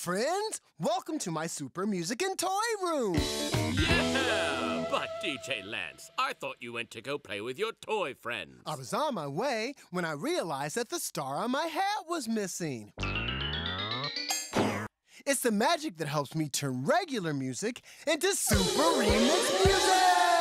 friends! Welcome to my super music and toy room! Yeah! But DJ Lance, I thought you went to go play with your toy friends. I was on my way when I realized that the star on my hat was missing. It's the magic that helps me turn regular music into super remix music!